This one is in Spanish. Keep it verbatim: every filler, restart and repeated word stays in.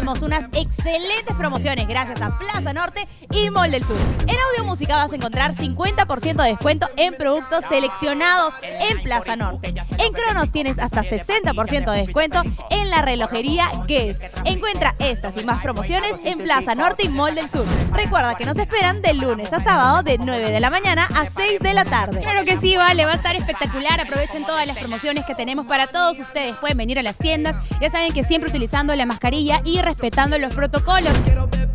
tenemos unas excelentes promociones gracias a Plaza Norte y Mall del Sur. En Audio Música vas a encontrar cincuenta por ciento de descuento en productos seleccionados en Plaza Norte. En Cronos tienes hasta sesenta por ciento de descuento en la relojería Guess. Encuentra estas y más promociones en Plaza Norte y Mall del Sur. Recuerda que nos esperan de lunes a sábado de nueve de la mañana a seis de la tarde. Claro que sí, vale, va a estar espectacular. Aprovechen todas las promociones que tenemos para todos ustedes. Pueden venir a las tiendas, ya saben que siempre utilizando la mascarilla y respetando los protocolos.